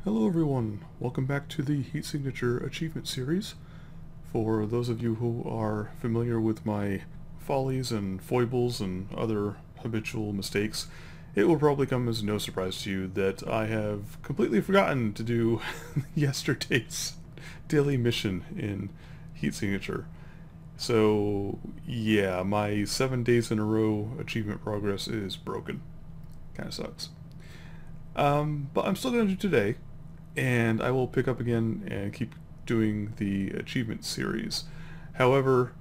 Hello everyone, welcome back to the Heat Signature Achievement Series. For those of you who are familiar with my follies and foibles and other habitual mistakes, it will probably come as no surprise to you that I have completely forgotten to do yesterday's daily mission in Heat Signature. So yeah, my 7 days in a row achievement progress is broken. Kinda sucks. But I'm still going to do today, and I will pick up again and keep doing the achievement series. However,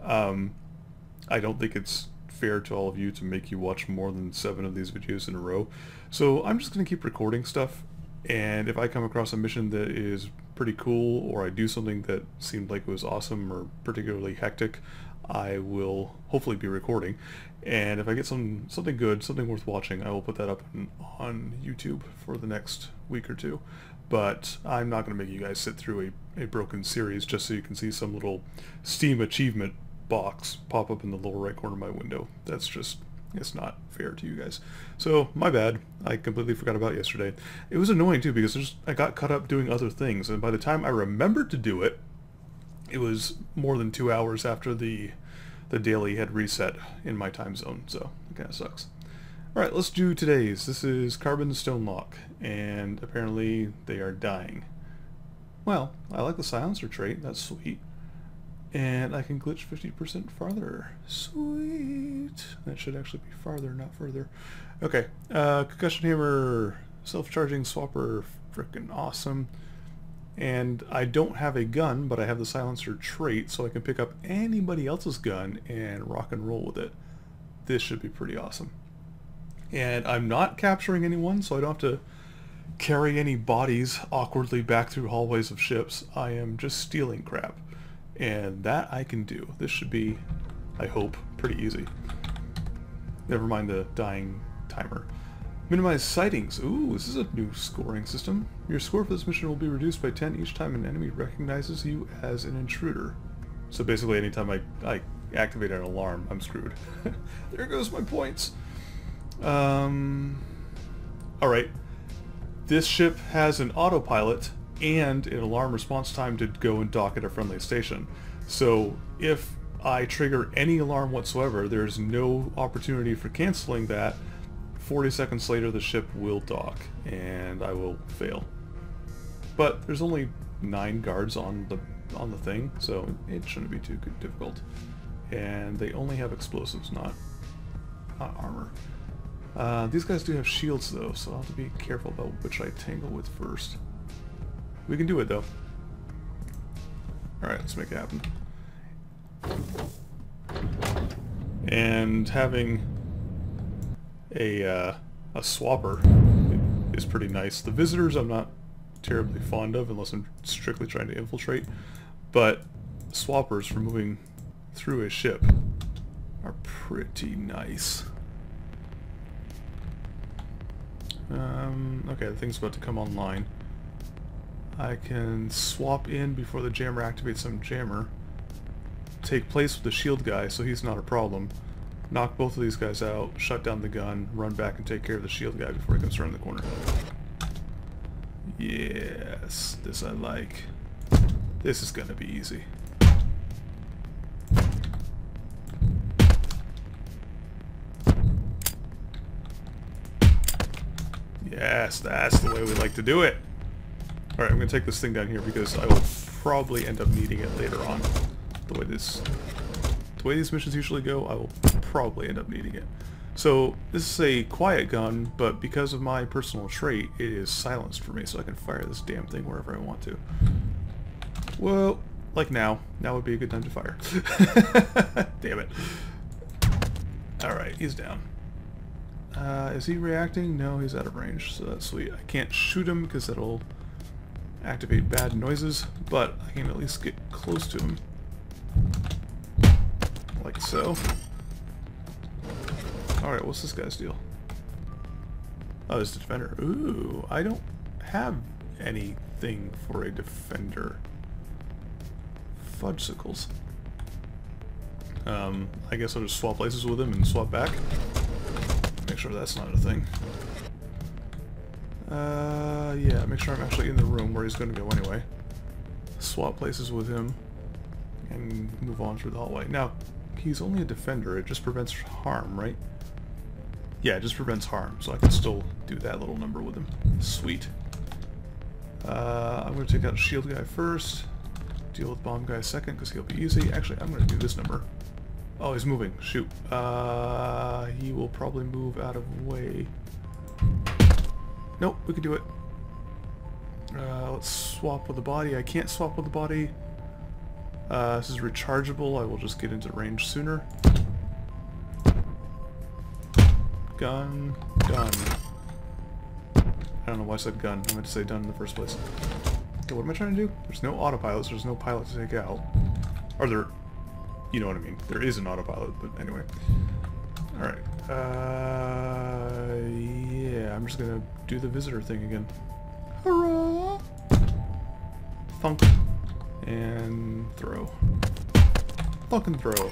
I don't think it's fair to all of you to make you watch more than 7 of these videos in a row. So I'm just going to keep recording stuff, and if I come across a mission that is pretty cool, or I do something that seemed like it was awesome or particularly hectic, I will hopefully be recording. And if I get something good, something worth watching, I will put that up on YouTube for the next week or two. But I'm not going to make you guys sit through a broken series just so you can see some little Steam achievement box pop up in the lower right corner of my window. That's just, it's not fair to you guys. So, my bad. I completely forgot about yesterday. It was annoying too because I got caught up doing other things, and by the time I remembered to do it, it was more than 2 hours after the daily had reset in my time zone, so it kind of sucks. Alright, let's do today's. This is Carbon Stonelock, and apparently they are dying. Well, I like the silencer trait, that's sweet. And I can glitch 50% farther. Sweet! That should actually be farther, not further. Okay, concussion hammer, self-charging swapper, frickin' awesome. And I don't have a gun, but I have the silencer trait, so I can pick up anybody else's gun and rock and roll with it. This should be pretty awesome. And I'm not capturing anyone, so I don't have to carry any bodies awkwardly back through hallways of ships. I am just stealing crap. And that I can do. This should be, I hope, pretty easy. Never mind the dying timer. Minimize sightings. Ooh, this is a new scoring system. Your score for this mission will be reduced by 10 each time an enemy recognizes you as an intruder. So basically anytime I activate an alarm, I'm screwed. There goes my points. Alright. This ship has an autopilot and an alarm response time to go and dock at a friendly station. So if I trigger any alarm whatsoever, there's no opportunity for canceling that. 40 seconds later the ship will dock and I will fail. But there's only 9 guards on the thing, so it shouldn't be too difficult. And they only have explosives, not armor. These guys do have shields though, so I'll have to be careful about which I tangle with first. We can do it though. Alright, let's make it happen. And having a swapper is pretty nice. The visitors I'm not terribly fond of unless I'm strictly trying to infiltrate, but swappers for moving through a ship are pretty nice. Okay, the thing's about to come online. I can swap in before the jammer activates some jammer, take place with the shield guy so he's not a problem, knock both of these guys out, shut down the gun, run back and take care of the shield guy before he comes around the corner. Yes, this I like. This is gonna be easy. Yes, that's the way we like to do it. Alright, I'm gonna take this thing down here because I will probably end up needing it later on. The way these missions usually go, I will probably end up needing it. So, this is a quiet gun, but because of my personal trait, it is silenced for me, so I can fire this damn thing wherever I want to. Well, like now. Now would be a good time to fire. Damn it. Alright, he's down. Is he reacting? No, he's out of range, so that's sweet. I can't shoot him because that'll activate bad noises, but I can at least get close to him. Like so. Alright, what's this guy's deal? Oh, it's a defender. Ooh, I don't have anything for a defender. Fudgesicles. I guess I'll just swap places with him and swap back. Make sure that's not a thing. Yeah, make sure I'm actually in the room where he's going to go anyway. Swap places with him and move on through the hallway. Now, he's only a defender. It just prevents harm, right? Yeah, it just prevents harm, so I can still do that little number with him. Sweet. I'm going to take out shield guy first. Deal with bomb guy second, because he'll be easy. Actually, I'm going to do this number. Oh, he's moving. Shoot. He will probably move out of way. Nope, we can do it. Let's swap with the body. I can't swap with the body. This is rechargeable. I will just get into range sooner. Gun. Gun. I don't know why I said gun. I meant to say done in the first place. Okay, what am I trying to do? There's no autopilot, so there's no pilot to take out. Or there... You know what I mean. There is an autopilot, but anyway. Alright. Yeah, I'm just gonna do the visitor thing again. Hurrah! Thunk. And throw. Thunk and throw.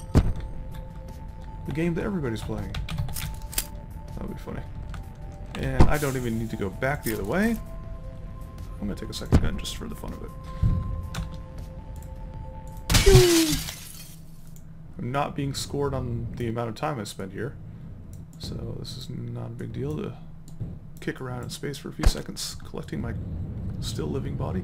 The game that everybody's playing. That would be funny. And I don't even need to go back the other way. I'm gonna take a second gun just for the fun of it. I'm not being scored on the amount of time I spent here. So this is not a big deal to kick around in space for a few seconds, collecting my still living body.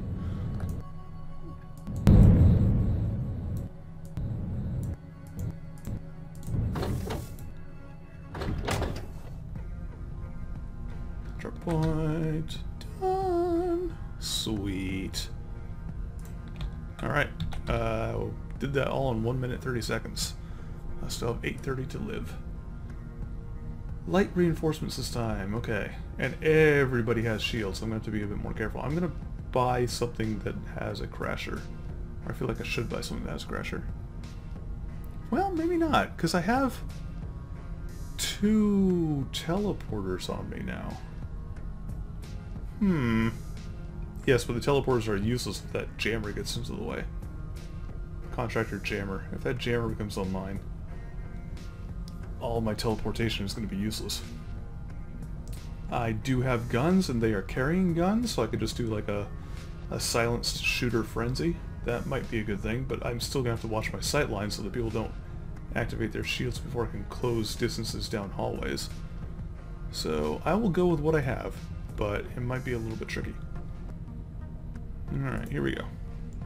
Drop point. Done. Sweet. Alright. Did that all in 1 minute 30 seconds. I still have 8:30 to live. Light reinforcements this time. Okay. And everybody has shields, so I'm going to have to be a bit more careful. I'm going to buy something that has a crasher. Or I feel like I should buy something that has a crasher. Well, maybe not, because I have 2 teleporters on me now. Yes, but the teleporters are useless if that jammer gets into the way. Contractor jammer. If that jammer becomes online, all my teleportation is going to be useless. I do have guns, and they are carrying guns, so I could just do like a silenced shooter frenzy. That might be a good thing, but I'm still going to have to watch my sight lines so that people don't activate their shields before I can close distances down hallways. So I will go with what I have, but it might be a little bit tricky. Alright, here we go.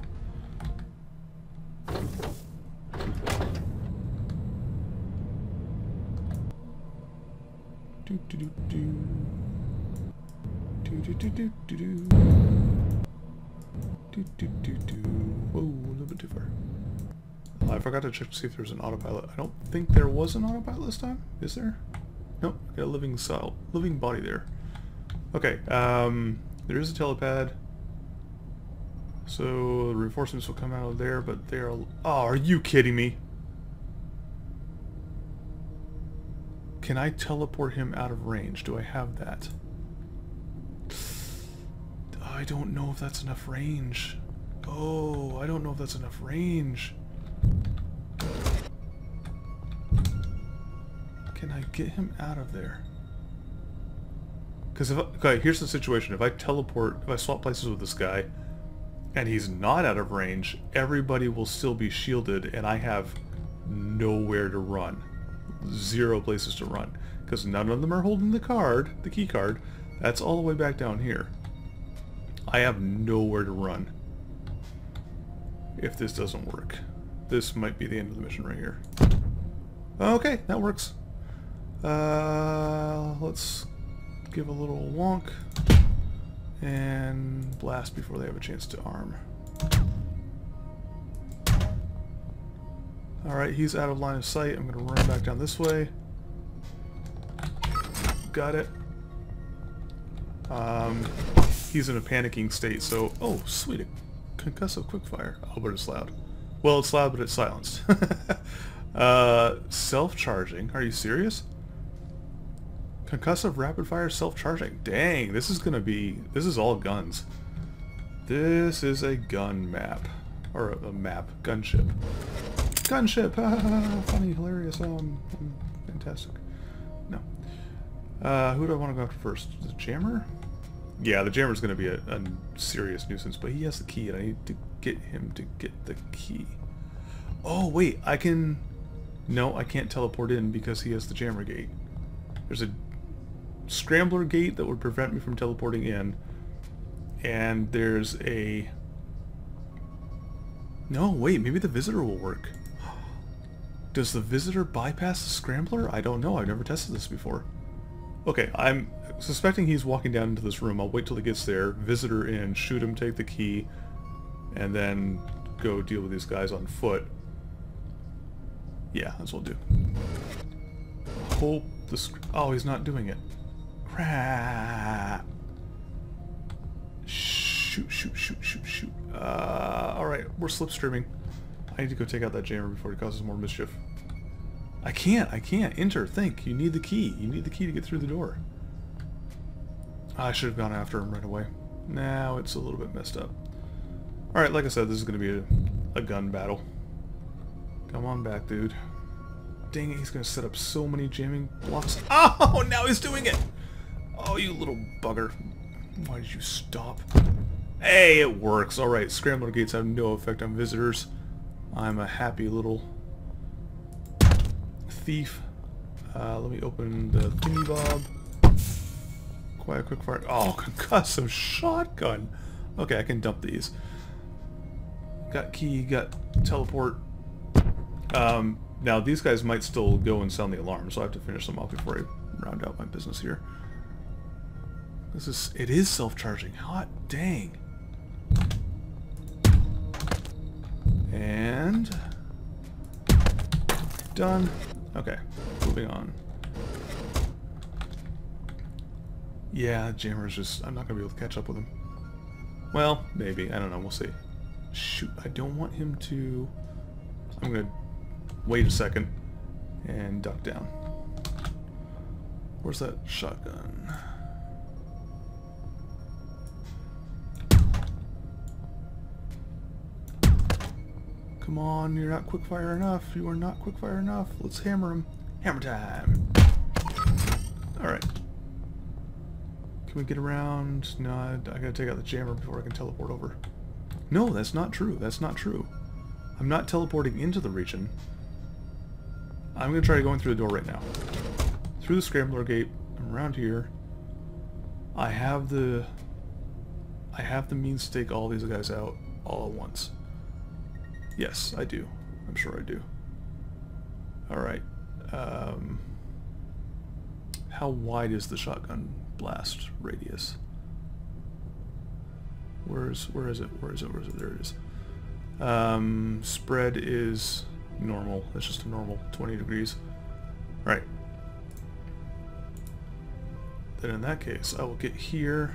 Do do do do. Do do do do do do. Do do do do. Whoa, a little bit too far. I forgot to check to see if there's an autopilot. I don't think there was an autopilot this time. Is there? Nope. Got a living body there. Okay. There is a telepad. So the reinforcements will come out of there, but they're... Oh, are you kidding me? Can I teleport him out of range? Do I have that? I don't know if that's enough range. Oh, I don't know if that's enough range. Can I get him out of there? Because okay, here's the situation. If I swap places with this guy, and he's not out of range, everybody will still be shielded, and I have nowhere to run. 0 places to run. Because none of them are holding the key card. That's all the way back down here. I have nowhere to run. If this doesn't work. This might be the end of the mission right here. Okay, that works. Let's give a little wonk. And blast before they have a chance to arm. Alright, he's out of line of sight. I'm going to run back down this way. Got it. He's in a panicking state, so... Oh, sweet. A concussive quickfire. Oh, but it's loud. Well, it's loud, but it's silenced. Self-charging? Are you serious? Concussive rapid-fire self-charging. Dang, this is gonna be... This is all guns. This is a gun map. Or a map. Gunship. Gunship! Funny, hilarious. Fantastic. No. Who do I want to go after first? The jammer? Yeah, the jammer's going to be a serious nuisance, but he has the key, and I need to get him to get the key. Oh, wait, I can... No, I can't teleport in because he has the jammer gate. There's a scrambler gate that would prevent me from teleporting in, and there's a... No, wait, maybe the visitor will work. Does the visitor bypass the scrambler? I don't know, I've never tested this before. Okay, I'm suspecting he's walking down into this room. I'll wait till he gets there, visitor in, shoot him, take the key, and then go deal with these guys on foot. Yeah, that's what we'll do. Hope the oh, he's not doing it. Crap. Shoot, shoot, shoot, shoot, shoot. Alright, we're slipstreaming. I need to go take out that jammer before it causes more mischief. I can't. Enter, think. You need the key. You need the key to get through the door. I should have gone after him right away. Now it's a little bit messed up. Alright, like I said, this is going to be a gun battle. Come on back, dude. Dang it, he's going to set up so many jamming blocks. Oh, now he's doing it! Oh, you little bugger. Why did you stop? Hey, it works. Alright, scrambler gates have no effect on visitors. I'm a happy little thief. Let me open the thingy bob. Quiet, quick fire. Oh, concussive shotgun. Okay, I can dump these. Got key, got teleport. Now these guys might still go and sound the alarm, so I have to finish them off before I round out my business here. It is self-charging. Hot dang. And done. Okay, moving on. Yeah, Jammer's just... I'm not going to be able to catch up with him. Well, maybe. I don't know. We'll see. Shoot, I don't want him to... I'm going to wait a second and duck down. Where's that shotgun? Come on, you're not quickfire enough. You are not quickfire enough. Let's hammer him. Hammer time. Alright. Can we get around? No, I gotta take out the jammer before I can teleport over. No, that's not true. That's not true. I'm not teleporting into the region. I'm gonna try going through the door right now. Through the scrambler gate. I'm around here. I have the means to take all these guys out all at once. Yes, I do. I'm sure I do. Alright. How wide is the shotgun blast radius? Where is it? There it is. Spread is normal. That's just a normal 20 degrees. Right. Then in that case, I will get here.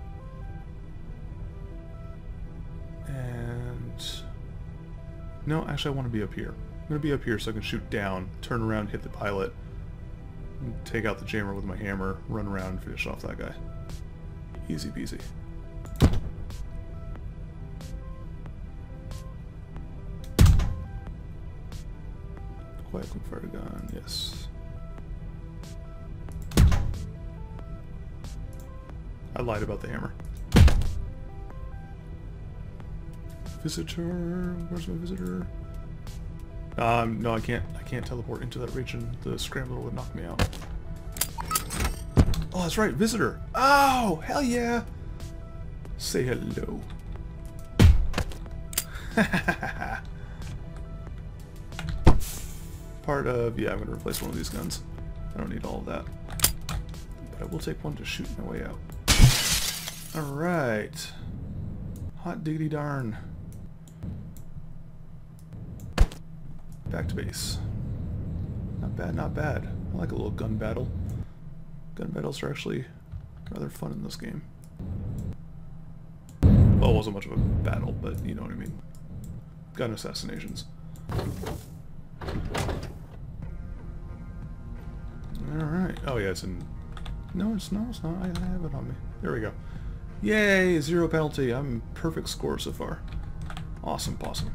And... no, actually I want to be up here. I'm going to be up here so I can shoot down, turn around, hit the pilot, and take out the jammer with my hammer, run around and finish off that guy. Easy peasy. Quiet quick fire gun, yes. I lied about the hammer. Visitor, where's my visitor? No, I can't teleport into that region. The scrambler would knock me out. Oh, that's right, visitor. Oh, hell yeah. Say hello. Part of, yeah, I'm gonna replace one of these guns. I don't need all of that. But I will take one to shoot my way out. Alright. Hot diggity darn. Back to base. Not bad, not bad. I like a little gun battle. Gun battles are actually rather fun in this game. Well, it wasn't much of a battle, but you know what I mean. Gun assassinations. Alright. Oh yeah, it's in... no, it's not. It's not. I have it on me. There we go. Yay! 0 penalty. I'm perfect score so far. Awesome possum.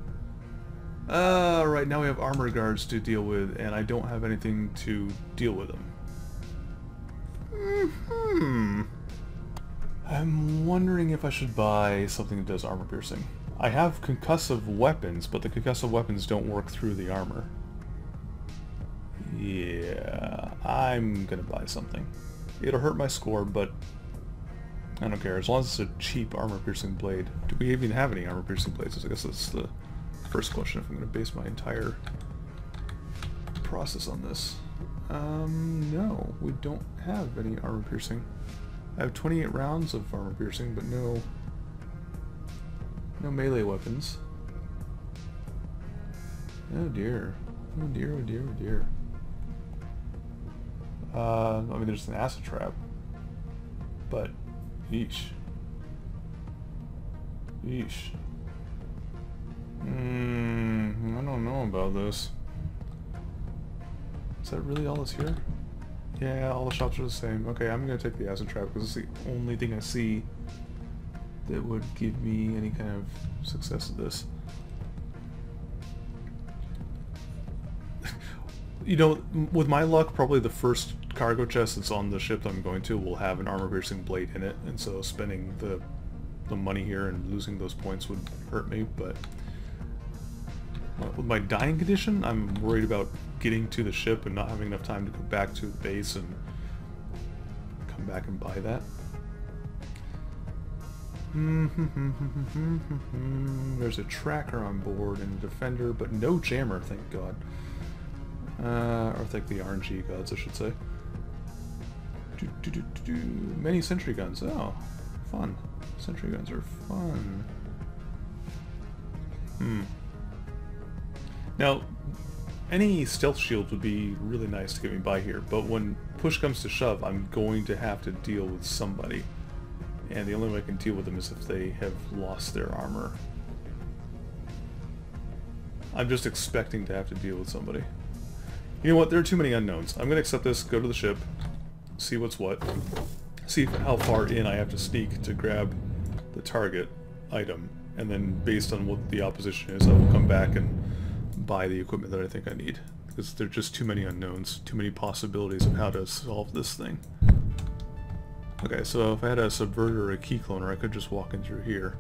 Right, now we have armor guards to deal with, and I don't have anything to deal with them. I'm wondering if I should buy something that does armor piercing. I have concussive weapons, but the concussive weapons don't work through the armor. Yeah, I'm gonna buy something. It'll hurt my score, but I don't care. As long as it's a cheap armor-piercing blade. Do we even have any armor-piercing blades? I guess that's the first question if I'm gonna base my entire process on this. No, we don't have any armor-piercing. I have 28 rounds of armor-piercing, but no melee weapons. Oh dear. Oh dear, oh dear, oh dear. I mean, there's an acid trap. But, yeesh. Yeesh. I don't know about this. Is that really all that's here? Yeah, all the shops are the same. Okay, I'm gonna take the acid trap because it's the only thing I see that would give me any kind of success at this. You know, with my luck, probably the first cargo chest that's on the ship that I'm going to will have an armor-piercing blade in it, and so spending the money here and losing those points would hurt me, but with my dying condition, I'm worried about getting to the ship and not having enough time to go back to the base and come back and buy that. There's a tracker on board and a defender, but no jammer, thank God. Or thank the RNG gods, I should say. Many sentry guns. Oh, fun. Sentry guns are fun. Now, any stealth shield would be really nice to get me by here, but when push comes to shove, I'm going to have to deal with somebody. And the only way I can deal with them is if they have lost their armor. I'm just expecting to have to deal with somebody. You know what, there are too many unknowns. I'm going to accept this, go to the ship, see what's what, see how far in I have to sneak to grab the target item, and then based on what the opposition is, I will come back and buy the equipment that I think I need. Because there are just too many unknowns, too many possibilities of how to solve this thing. Okay, so if I had a subverter or a key cloner, I could just walk in through here.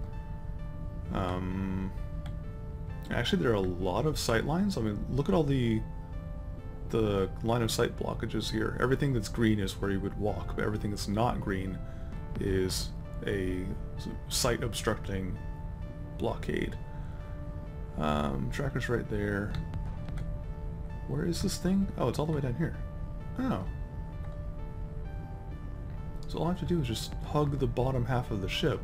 Actually, there are a lot of sight lines. I mean, look at all the line of sight blockages here. Everything that's green is where you would walk, but everything that's not green is a sight obstructing blockade. Tracker's right there. Where is this thing? Oh, it's all the way down here. Oh. So all I have to do is just hug the bottom half of the ship.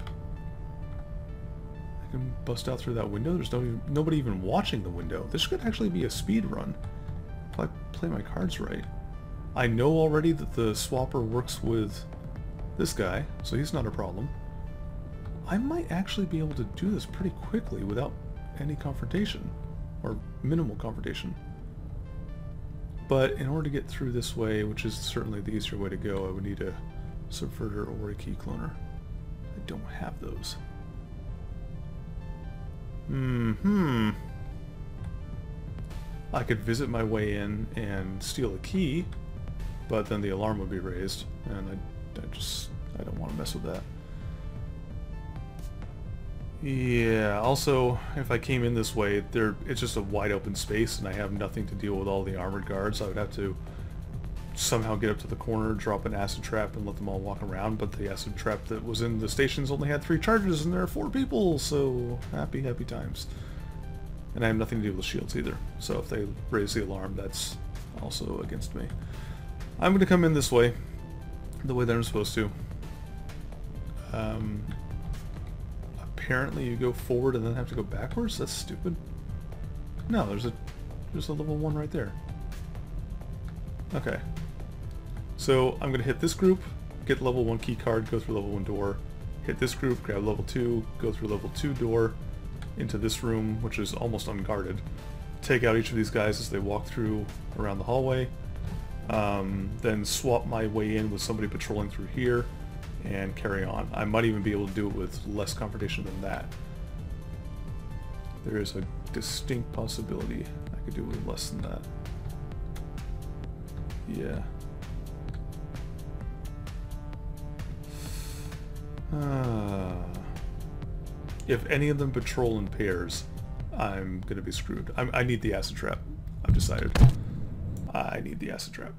I can bust out through that window. There's nobody even watching the window. This could actually be a speed run. If I play my cards right. I know already that the swapper works with this guy, so he's not a problem. I might actually be able to do this pretty quickly without any confrontation, or minimal confrontation. But in order to get through this way, which is certainly the easier way to go, I would need a subverter or a key cloner. I don't have those. I could visit my way in and steal a key, but then the alarm would be raised, and I don't want to mess with that. Yeah, also, if I came in this way, it's just a wide open space, and I have nothing to deal with all the armored guards. I would have to somehow get up to the corner, drop an acid trap, and let them all walk around, but the acid trap that was in the stations only had 3 charges, and there are 4 people, so happy, happy times. And I have nothing to do with shields either, so if they raise the alarm, that's also against me. I'm going to come in this way, the way that I'm supposed to. Apparently you go forward and then have to go backwards? That's stupid. No, there's a level 1 right there. Okay. So I'm going to hit this group, get level 1 key card, go through level 1 door, hit this group, grab level 2, go through level 2 door, into this room, which is almost unguarded, take out each of these guys as they walk through around the hallway, then swap my way in with somebody patrolling through here, and carry on. I might even be able to do it with less confrontation than that. There is a distinct possibility I could do it with less than that. Yeah. If any of them patrol in pairs, I'm gonna be screwed. I need the acid trap. I've decided. I need the acid trap.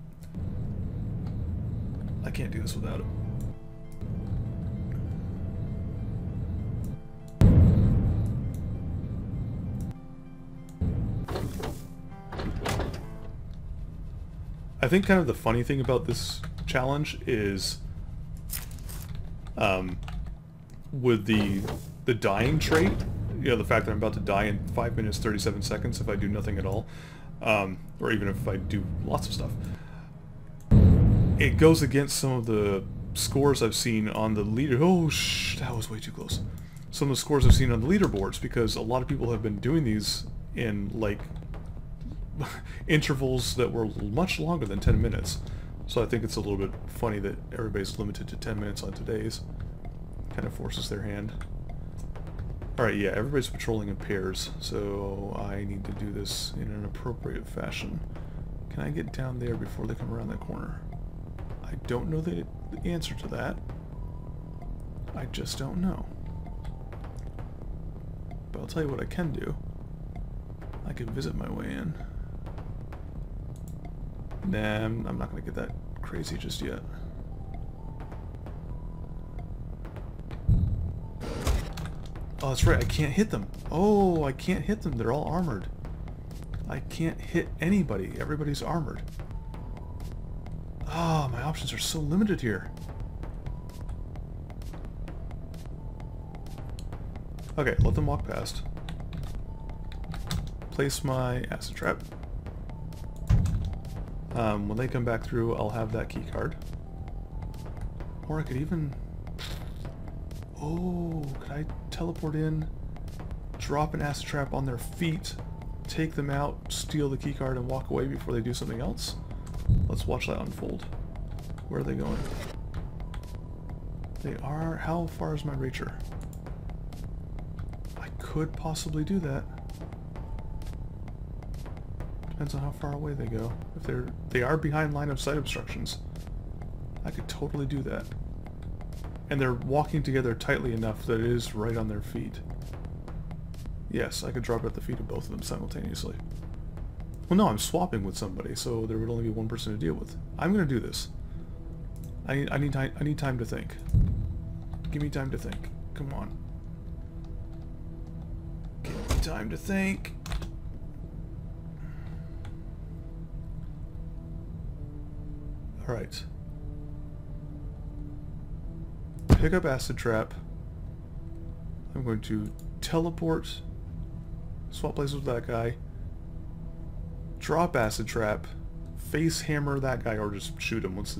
I can't do this without it. I think kind of the funny thing about this challenge is with the dying trait, you know, the fact that I'm about to die in 5 minutes 37 seconds if I do nothing at all, or even if I do lots of stuff, it goes against some of the scores I've seen on the leader. Oh, that was way too close. Some of the scores I've seen on the leaderboards, because a lot of people have been doing these in like intervals that were much longer than 10 minutes. So I think it's a little bit funny that everybody's limited to 10 minutes on today's. Kind of forces their hand. Alright, yeah, everybody's patrolling in pairs, so I need to do this in an appropriate fashion. Can I get down there before they come around that corner? I don't know the answer to that. I just don't know. But I'll tell you what I can do. I can visit my way in. Nah, I'm not going to get that crazy just yet. Oh, that's right, I can't hit them. Oh, I can't hit them. They're all armored. I can't hit anybody. Everybody's armored. Oh, my options are so limited here. Okay, let them walk past. Place my acid trap. When they come back through, I'll have that key card. Or I could even... Oh, could I teleport in, drop an acid trap on their feet, take them out, steal the key card, and walk away before they do something else? Let's watch that unfold. Where are they going? They are... How far is my Racher? I could possibly do that. Depends on how far away they go. If they are behind line of sight obstructions, I could totally do that. And they're walking together tightly enough that it is right on their feet. Yes, I could drop it at the feet of both of them simultaneously. Well, no, I'm swapping with somebody, so there would only be one person to deal with. I'm gonna do this. I need time to think. Give me time to think. Come on. Give me time to think. Alright. Pick up acid trap. I'm going to teleport, swap places with that guy, drop acid trap, face hammer that guy, or just shoot him once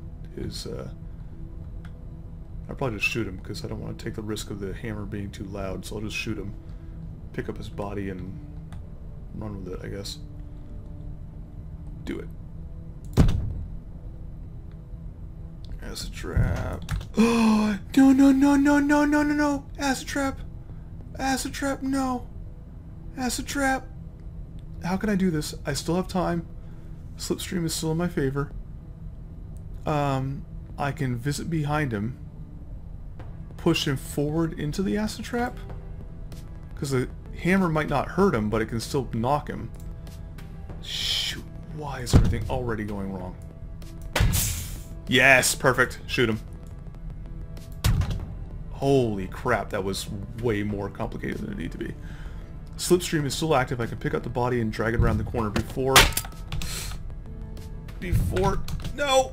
I'll probably just shoot him because I don't want to take the risk of the hammer being too loud, so I'll just shoot him, pick up his body, and run with it, I guess. Do it. Acid trap. Oh, no, no, no, no, no, no, no, no. Acid trap. Acid trap, no. Acid trap. How can I do this? I still have time. Slipstream is still in my favor. I can visit behind him. Push him forward into the acid trap. Because the hammer might not hurt him, but it can still knock him. Shoot. Why is everything already going wrong? Yes, perfect. Shoot him. Holy crap, that was way more complicated than it needed to be. Slipstream is still active. I can pick up the body and drag it around the corner before... No!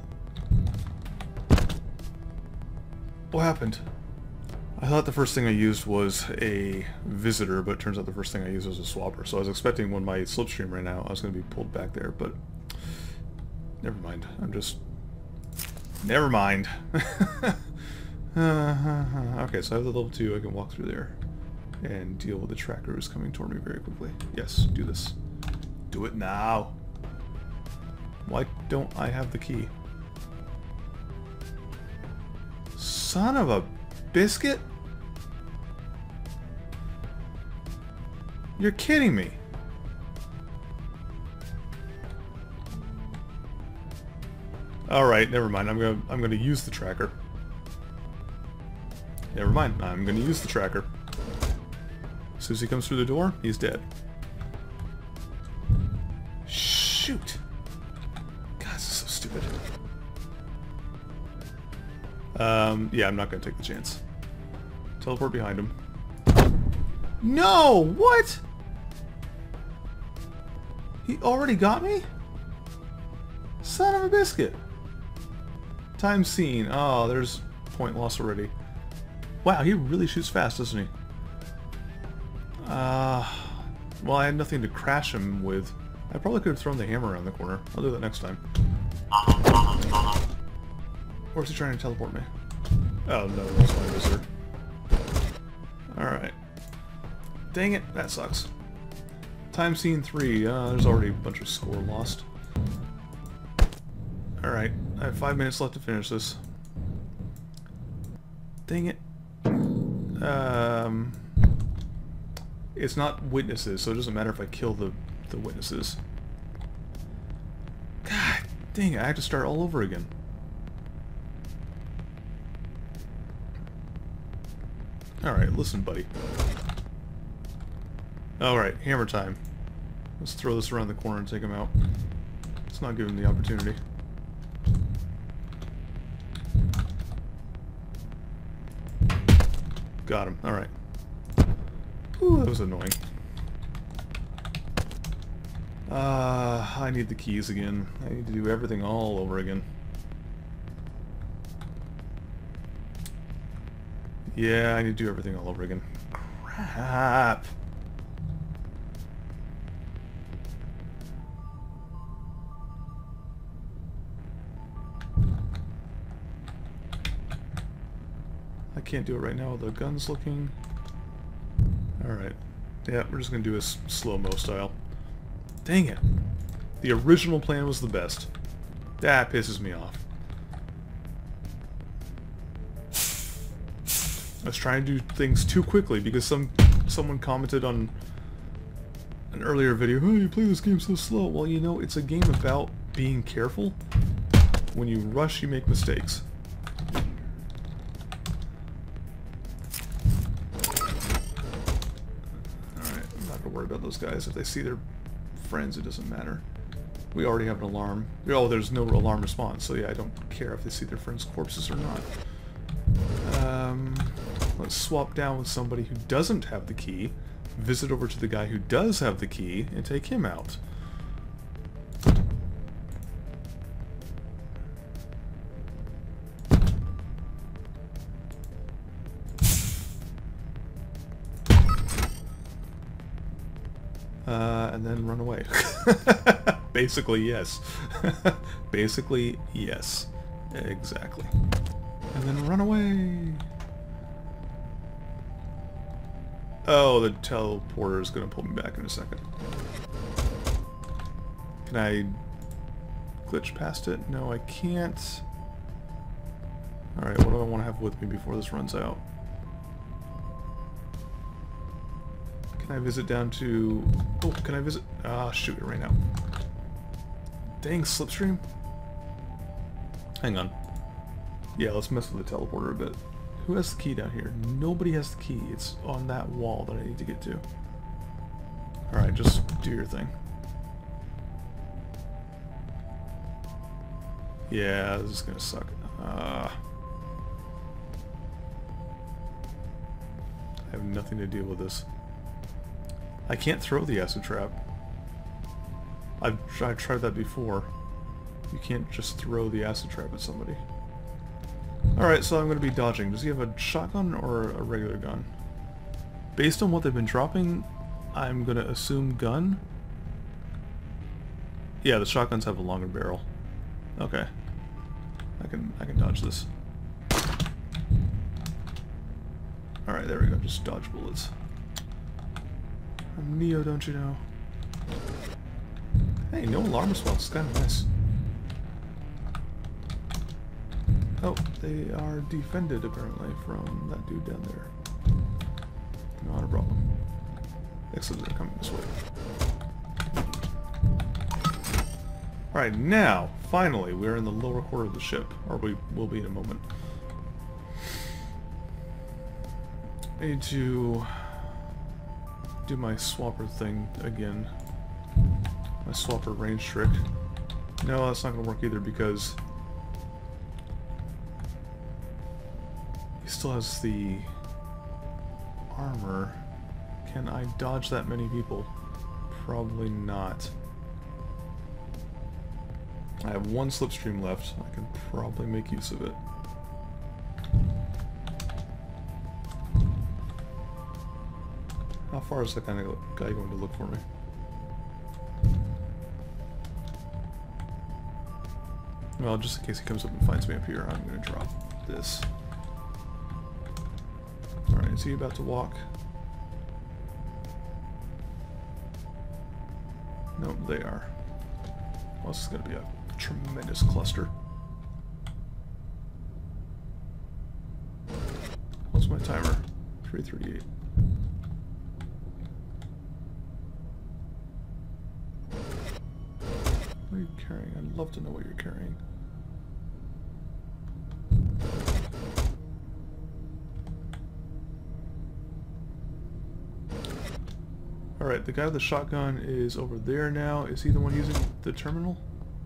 What happened? I thought the first thing I used was a visitor, but it turns out the first thing I used was a swapper. So I was expecting when my slipstream ran out, I was going to be pulled back there, but... Never mind. Never mind. Okay, so I have the level 2. I can walk through there and deal with the tracker who's coming toward me very quickly. Yes, do this. Do it now. Why don't I have the key? Son of a biscuit? You're kidding me. Alright, never mind. I'm gonna use the tracker. Never mind, I'm gonna use the tracker. As soon as he comes through the door, he's dead. Shoot! God, this is so stupid. Yeah, I'm not gonna take the chance. Teleport behind him. No! What?! He already got me? Son of a biscuit! Time seen. Oh, there's point loss already. Wow, he really shoots fast, doesn't he? Well, I had nothing to crash him with. I probably could have thrown the hammer around the corner. I'll do that next time. Or is he trying to teleport me? Oh no, that's my visitor. Alright. Dang it, that sucks. Time scene 3. There's already a bunch of score lost. Alright, I have 5 minutes left to finish this. Dang it. It's not witnesses, so it doesn't matter if I kill the witnesses. God dang it, I have to start all over again. Alright, listen, buddy. Alright, hammer time. Let's throw this around the corner and take him out. Let's not give him the opportunity. Got him. Alright. Ooh, that was annoying. I need the keys again. I need to do everything all over again. Yeah, I need to do everything all over again. Crap! I can't do it right now with the guns looking. Alright. Yeah, we're just gonna do a slow-mo style. Dang it! The original plan was the best. That pisses me off. I was trying to do things too quickly because someone commented on an earlier video, "Oh, you play this game so slow." Well, you know, it's a game about being careful. When you rush, you make mistakes. Alright, I'm not gonna worry about those guys. If they see their friends, it doesn't matter. We already have an alarm. Oh, there's no alarm response, so yeah, I don't care if they see their friends' corpses or not. Let's swap down with somebody who doesn't have the key, visit over to the guy who does have the key, and take him out. And then run away. Basically, yes. Basically, yes. Exactly. And then run away. Oh, the teleporter is going to pull me back in a second. Can I glitch past it? No, I can't. Alright, what do I want to have with me before this runs out? Can I visit down to... Oh, can I visit... Ah, shoot, it ran out. Dang, slipstream. Hang on. Yeah, let's mess with the teleporter a bit. Who has the key down here? Nobody has the key. It's on that wall that I need to get to. Alright, just do your thing. Yeah, this is gonna suck. I have nothing to deal with this. I can't throw the acid trap. I've tried that before. You can't just throw the acid trap at somebody. Alright, so I'm going to be dodging. Does he have a shotgun or a regular gun? Based on what they've been dropping, I'm going to assume gun. Yeah, the shotguns have a longer barrel. Okay. I can dodge this. Alright, there we go. Just dodge bullets. I'm Neo, don't you know? Hey, no alarm response. It's kind of nice. Oh, they are defended apparently from that dude down there. Not a problem. Excellent, they're coming this way. Alright, now, finally, we're in the lower quarter of the ship. Or we will be in a moment. I need to do my swapper thing again. My swapper range trick. No, that's not going to work either because he still has the armor. Can I dodge that many people? Probably not. I have one slipstream left. I can probably make use of it. How far is that kind of guy going to look for me? Well, just in case he comes up and finds me up here, I'm going to drop this. Alright, is he about to walk? Nope, they are. Well, this is going to be a tremendous cluster. What's my timer? 3:38. What are you carrying? I'd love to know what you're carrying. Alright, the guy with the shotgun is over there now. Is he the one using the terminal?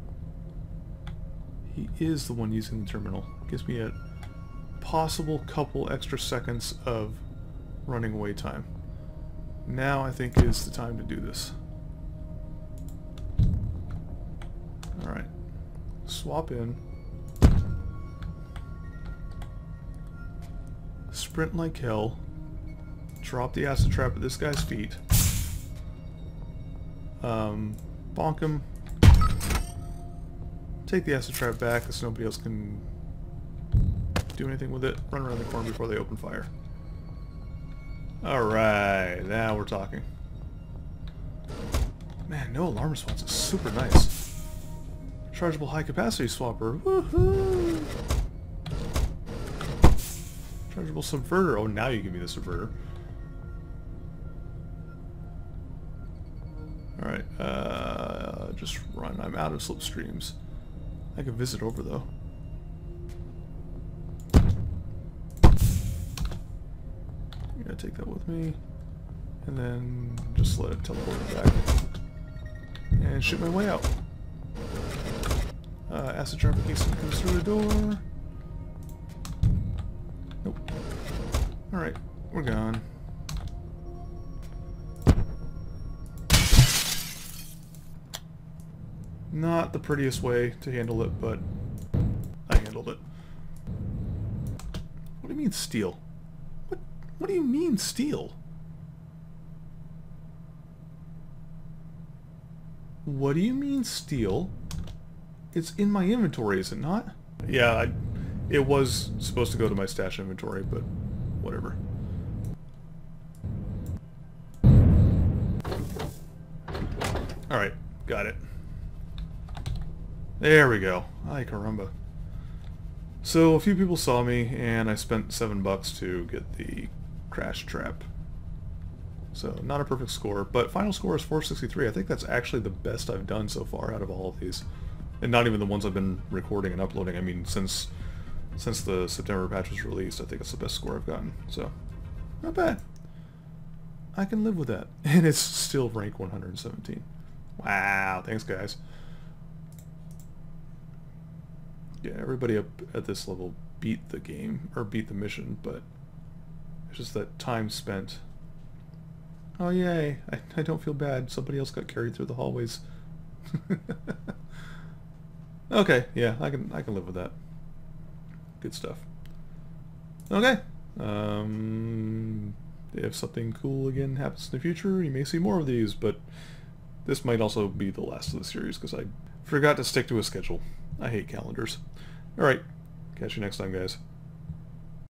He is the one using the terminal. Gives me a possible couple extra seconds of running away time. Now I think is the time to do this. Alright. Swap in. Sprint like hell. Drop the acid trap at this guy's feet. Bonk him. Take the acid trap back because nobody else can do anything with it. Run around the corner before they open fire. Alright, now we're talking. Man, no alarm response is super nice. Chargeable high capacity swapper. Woohoo! Chargeable subverter. Oh, now you give me the subverter. Alright, just run. I'm out of slipstreams. I can visit over though. I'm gonna take that with me. And then just let it teleport back. And shoot my way out. Acid trap Kingston comes through the door. Nope. Alright, we're gone. Not the prettiest way to handle it, but I handled it. What do you mean steal? What do you mean steal? What do you mean steal? It's in my inventory, is it not? Yeah, it was supposed to go to my stash inventory, but whatever. Alright, got it. There we go. Ay caramba. So a few people saw me, and I spent $7 to get the crash trap. So not a perfect score, but final score is 463. I think that's actually the best I've done so far out of all of these. And not even the ones I've been recording and uploading. I mean, since the September patch was released, I think it's the best score I've gotten. So, not bad. I can live with that. And it's still rank 117. Wow, thanks guys. Yeah, everybody up at this level beat the game, or beat the mission, but it's just that time spent. Oh yay, I don't feel bad. Somebody else got carried through the hallways. Okay, yeah, I can live with that. Good stuff. Okay. If something cool again happens in the future, you may see more of these, but this might also be the last of the series because I forgot to stick to a schedule. I hate calendars. Alright, catch you next time, guys.